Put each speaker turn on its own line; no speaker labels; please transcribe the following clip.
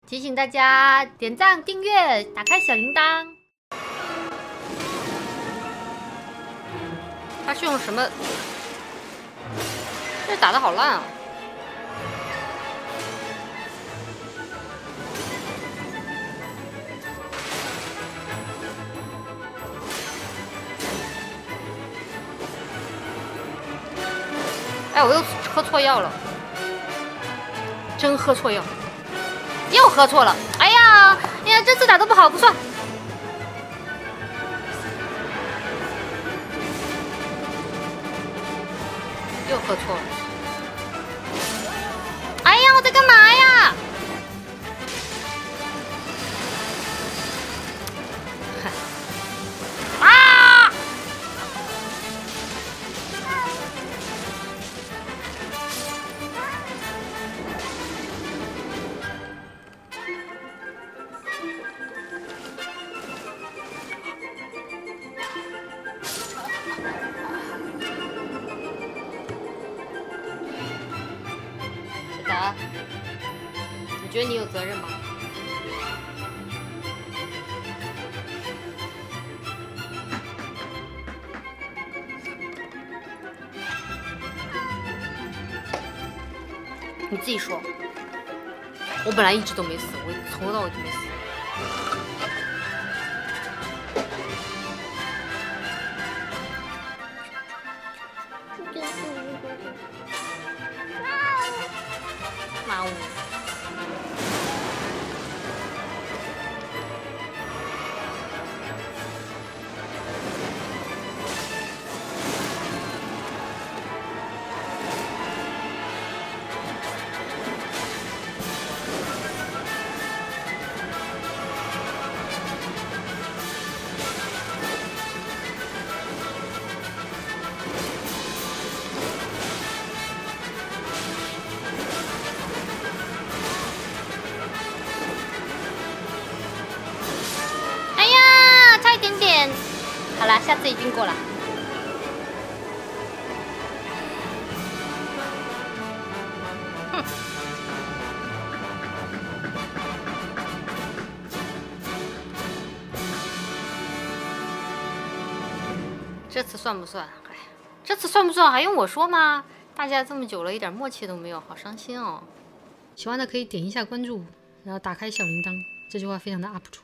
提醒大家点赞、订阅、打开小铃铛。他是用什么？这打得好烂啊！哎，我又喝错药了，真喝错药。 又喝错了，哎呀，这次打得不好，不算。又喝错了，哎呀，我在干嘛呀？啊！你觉得你有责任吗？你自己说。我本来一直都没死，我从头到尾就没死。妈呜！ 好啦，下次已经过了。哼，这次算不算？哎，这次算不算还用我说吗？大家这么久了，一点默契都没有，好伤心哦。喜欢的可以点一下关注，然后打开小铃铛，这句话非常的 UP 主。